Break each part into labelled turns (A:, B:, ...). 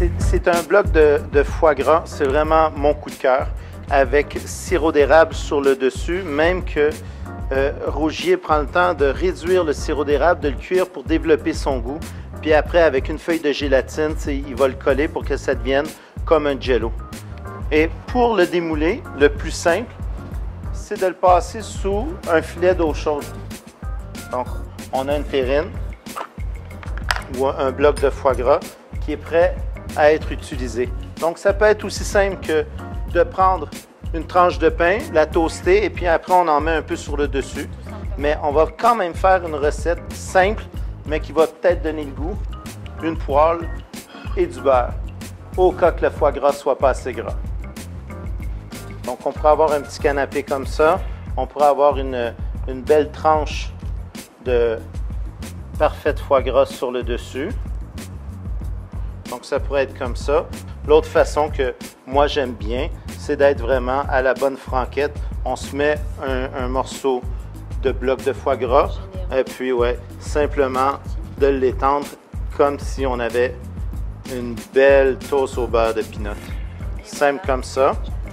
A: C'est un bloc de foie gras, c'est vraiment mon coup de cœur, avec sirop d'érable sur le dessus, même que Rougier prend le temps de réduire le sirop d'érable, de le cuire pour développer son goût. Puis après, avec une feuille de gélatine, il va le coller pour que ça devienne comme un jello. Et pour le démouler, le plus simple, c'est de le passer sous un filet d'eau chaude. Donc, on a une terrine ou un bloc de foie gras qui est prêt à être utilisé. Donc, ça peut être aussi simple que de prendre une tranche de pain, la toaster, et puis après, on en met un peu sur le dessus. Mais on va quand même faire une recette simple, mais qui va peut-être donner le goût, une poêle et du beurre, au cas que le foie gras soit pas assez gras. Donc, on pourrait avoir un petit canapé comme ça. On pourrait avoir une belle tranche de parfait foie gras sur le dessus. Donc, ça pourrait être comme ça. L'autre façon que moi, j'aime bien, c'est d'être vraiment à la bonne franquette. On se met un morceau de bloc de foie gras et puis, ouais, simplement de l'étendre comme si on avait une belle toast au beurre de pinot. Simple comme ça.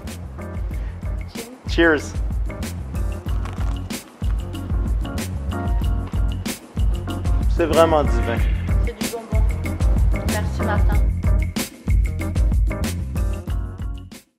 A: Cheers! C'est vraiment divin.
B: C'est du bonbon. Merci Martin.